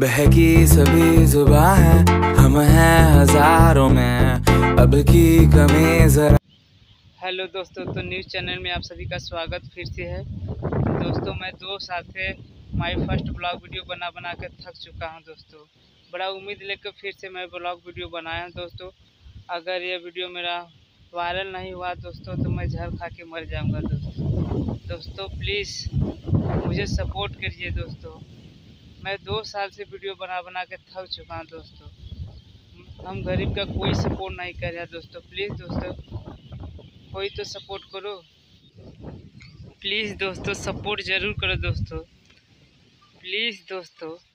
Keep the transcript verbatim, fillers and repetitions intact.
बहकी सभी जुबां है, हम हैं हजारों में, अब की कमी जरा। हेलो दोस्तों, तो न्यूज़ चैनल में आप सभी का स्वागत फिर से है। दोस्तों, मैं दो साल से माई फर्स्ट ब्लॉग वीडियो बना बना के थक चुका हूं दोस्तों। बड़ा उम्मीद लेकर फिर से मैं ब्लॉग वीडियो बनाया हूं दोस्तों। अगर ये वीडियो मेरा वायरल नहीं हुआ दोस्तों तो मैं जहर खा के मर जाऊंगा दोस्तों। दोस्तों प्लीज़ मुझे सपोर्ट करिए दोस्तों। मैं दो साल से वीडियो बना बना के थक चुका हूँ दोस्तों। हम गरीब का कोई सपोर्ट नहीं कर रहा दोस्तों। प्लीज़ दोस्तों कोई तो सपोर्ट करो, प्लीज़ दोस्तों सपोर्ट ज़रूर करो दोस्तों, प्लीज़ दोस्तों।